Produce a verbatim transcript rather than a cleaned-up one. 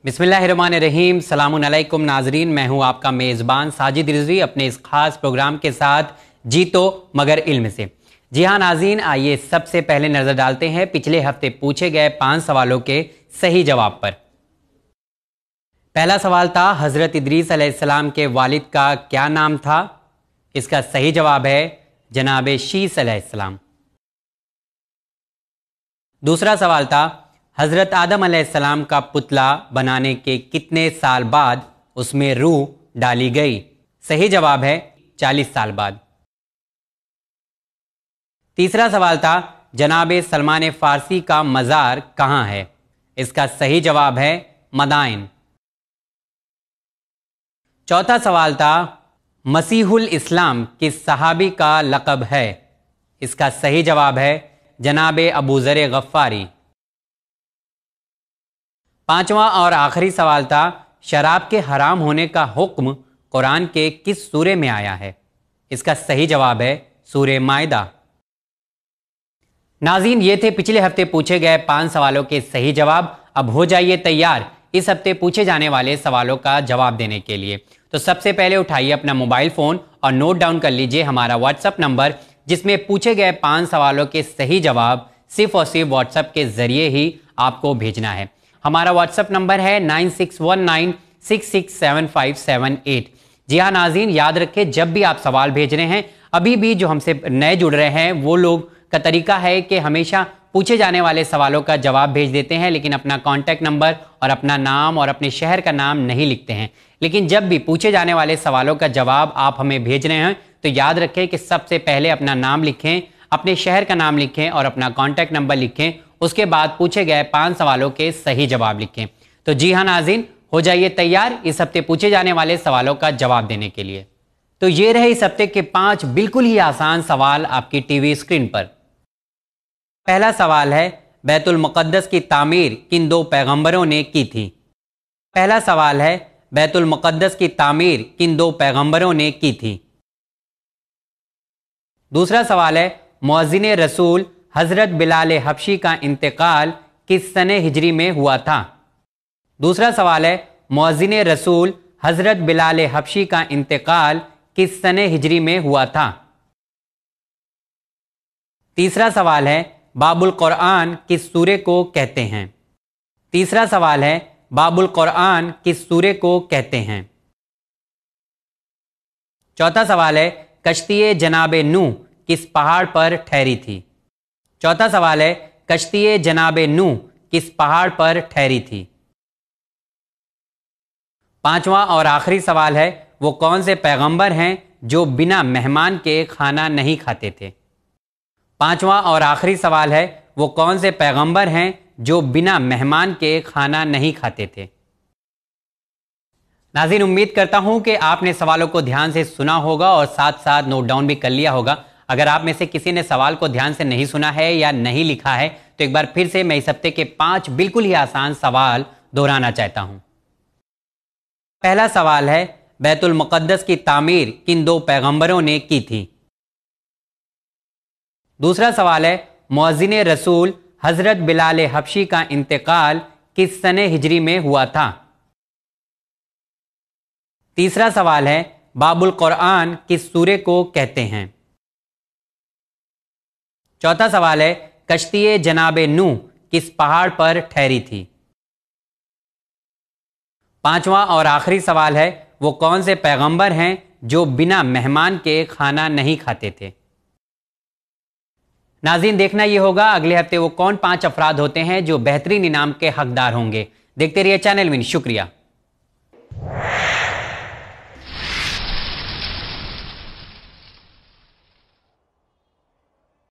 बिस्मिल्लाहिर्रहमानिर्रहीम। सलामुन अलैकुम नाजरीन, मैं हूं आपका मेज़बान साजिद रिजवी अपने इस खास प्रोग्राम के साथ जीतो मगर इल्म से। जी हाँ नाज़रीन, आइए सबसे पहले नज़र डालते हैं पिछले हफ्ते पूछे गए पांच सवालों के सही जवाब पर। पहला सवाल था, हज़रत इदरीस अलैहिस्सलाम के वालिद का क्या नाम था? इसका सही जवाब है जनाब शीस अलैहिस्सलाम। दूसरा सवाल था, हज़रत आदम अलैहिस्सलाम का पुतला बनाने के कितने साल बाद उसमें रूह डाली गई? सही जवाब है चालीस साल बाद। तीसरा सवाल था, जनाब सलमान फारसी का मज़ार कहाँ है? इसका सही जवाब है मदाइन। चौथा सवाल था, मसीहुल इस्लाम किस सहाबी का लक़ब है? इसका सही जवाब है जनाब अबू ज़र गफ़ारी। पांचवा और आखिरी सवाल था, शराब के हराम होने का हुक्म कुरान के किस सूरे में आया है? इसका सही जवाब है सूरे माइदा। नाज़रीन, ये थे पिछले हफ्ते पूछे गए पांच सवालों के सही जवाब। अब हो जाइए तैयार इस हफ्ते पूछे जाने वाले सवालों का जवाब देने के लिए। तो सबसे पहले उठाइए अपना मोबाइल फ़ोन और नोट डाउन कर लीजिए हमारा व्हाट्सअप नंबर, जिसमें पूछे गए पांच सवालों के सही जवाब सिर्फ और सिर्फ व्हाट्सएप के ज़रिए ही आपको भेजना है। हमारा व्हाट्सएप नंबर है nine six one nine six six seven five seven eight. जी हाँ नाज़रीन, याद रखें जब भी आप सवाल भेज रहे हैं, अभी भी जो हमसे नए जुड़ रहे हैं वो लोग का तरीका है कि हमेशा पूछे जाने वाले सवालों का जवाब भेज देते हैं, लेकिन अपना कॉन्टैक्ट नंबर और अपना नाम और अपने शहर का नाम नहीं लिखते हैं। लेकिन जब भी पूछे जाने वाले सवालों का जवाब आप हमें भेज रहे हैं तो याद रखें कि सबसे पहले अपना नाम लिखें, अपने शहर का नाम लिखें और अपना कॉन्टैक्ट नंबर लिखें। उसके बाद पूछे गए पांच सवालों के सही जवाब लिखें। तो जी हाँ नाज़रीन, हो जाइए तैयार इस हफ्ते पूछे जाने वाले सवालों का जवाब देने के लिए। तो ये रहे इस हफ्ते के पांच बिल्कुल ही आसान सवाल आपकी टीवी स्क्रीन पर। पहला सवाल है, बैतुल मुक़द्दस की तामीर किन दो पैगंबरों ने की थी? पहला सवाल है, बैतुल मुक़द्दस की तामीर किन दो पैगंबरों ने की थी? दूसरा सवाल है, मुअज़्ज़िन रसूल हज़रत बिलाल हबशी का इंतकाल किस सने हिजरी में हुआ था? दूसरा सवाल है, मुअज़्ज़िन रसूल हज़रत बिलाल हबशी का इंतकाल किस सने हिजरी में हुआ था? तीसरा सवाल है, बाबुल कुरआन किस सूरे को कहते हैं? तीसरा सवाल है, बाबुल कुरआन किस सूरे को कहते हैं? चौथा सवाल है, कश्ती जनाब नूह किस पहाड़ पर ठहरी थी? चौथा सवाल है, कश्ती जनाब नूह किस पहाड़ पर ठहरी थी? पांचवा और आखिरी सवाल है, वो कौन से पैगंबर हैं जो बिना मेहमान के खाना नहीं खाते थे? पांचवा और आखिरी सवाल है, वो कौन से पैगंबर हैं जो बिना मेहमान के खाना नहीं खाते थे? नाज़रीन, उम्मीद करता हूं कि आपने सवालों को ध्यान से सुना होगा और साथ साथ नोट डाउन भी कर लिया होगा। अगर आप में से किसी ने सवाल को ध्यान से नहीं सुना है या नहीं लिखा है तो एक बार फिर से मैं इस हफ्ते के पांच बिल्कुल ही आसान सवाल दोहराना चाहता हूं। पहला सवाल है, बैतुल मुक़द्दस की तामीर किन दो पैगंबरों ने की थी? दूसरा सवाल है, मुअज़्ज़िन रसूल हज़रत बिलाल हबशी का इंतकाल किस सने हिजरी में हुआ था? तीसरा सवाल है, बाबुल कुरआन किस सूरे को कहते हैं? चौथा सवाल है, कश्ती जनाब नूह किस पहाड़ पर ठहरी थी? पांचवा और आखिरी सवाल है, वो कौन से पैगंबर हैं जो बिना मेहमान के खाना नहीं खाते थे? नाज़रीन, देखना ये होगा अगले हफ्ते वो कौन पांच अफराद होते हैं जो बेहतरीन इनाम के हकदार होंगे। देखते रहिए चैनल विन। शुक्रिया।